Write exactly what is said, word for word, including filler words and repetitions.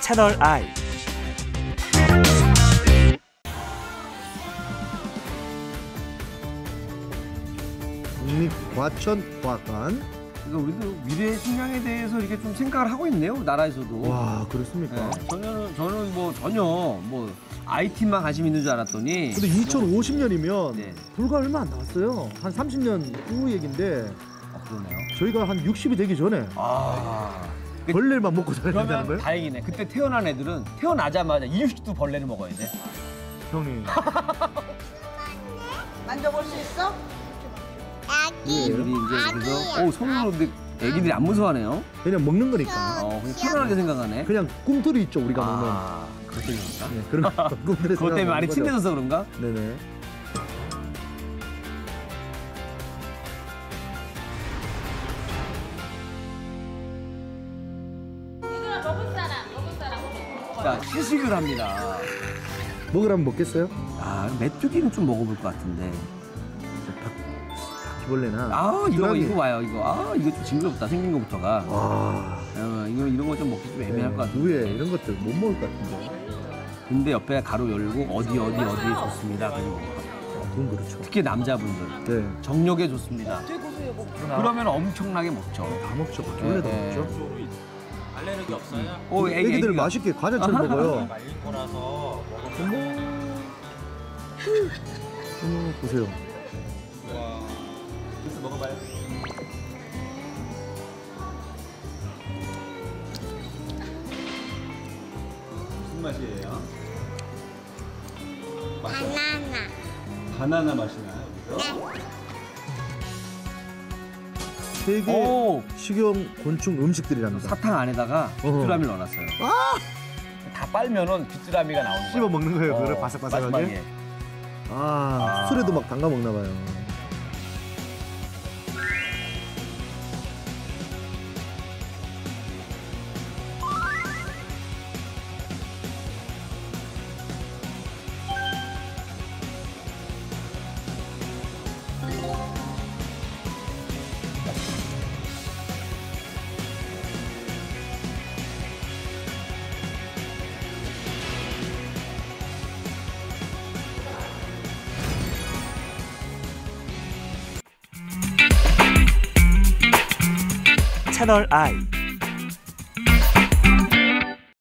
채널 I. 국립과천과학관. 그래서 우리도 미래의 식량에 대해서 이렇게 좀 생각을 하고 있네요, 나라에서도. 와, 그렇습니까? 네, 저는 저는 뭐 전혀 뭐 아이티만 관심 있는 줄 알았더니. 근데 이천오십 년이면 네. 불과 얼마 안 남았어요. 한 삼십 년 후 얘긴데 아, 그러네요. 저희가 한 육십이 되기 전에 아. 벌레만 먹고 살아야 된다는 그러면 거예요? 다행이네. 그때 태어난 애들은 태어나자마자 이유식도 벌레를 먹어야 돼. 형님. 만져볼 수 있어? 애들이 이제 그래서 오 손으로 근데 애기들이 안 무서워하네요. 그냥 먹는 거니까. 어 그냥 편안하게 생각하네. 그냥 꿈틀이 있죠, 우리가 먹는. 아 그것 때문인가? 네, 그런 꿈틀에 그것 때문에 많이 친해져서 그런가? 네네. 먹을 사람, 먹을 사람. 자 시식을 합니다. 먹으라면 먹겠어요? 아 메뚜기는 좀 먹어볼 것 같은데. 바퀴벌레나. 아 이거 드라미. 이거 봐요 이거. 아 이거 좀 징그럽다 생긴 것부터가. 와. 어, 이거 이런 거 좀 먹기 좀 애매할 것 같은데. 위에 이런 것들 못 먹을 것 같은데. 근데 옆에 가로 열고 어디 어디 어디에 좋습니다. 그리고 아, 그건 그렇죠. 특히 남자분들 네. 정력에 좋습니다. 그러면 엄청나게 먹죠. 다 먹죠. 바퀴벌레도 네, 네. 먹죠. 알레르기 없어요? 오, 애기, 애기들 애기가. 맛있게 과자처럼 먹어요. 말린 거라서 먹어보세요. 어머, 보세요. 와. 주스 먹어봐요. 무슨 맛이에요? 바나나. 바나나 맛이 나요? 여기서? 세계 오 식용 곤충 음식들이랍니다. 사탕 안에다가 귀뚜라미를 넣어놨어요. 다 빨면은 귀뚜라미가 나오는 씹어 거야. 먹는 거예요, 그거를 어, 바삭바삭하게. 마지막에. 아, 아. 술에도 막 담가 먹나 봐요. 채널 I.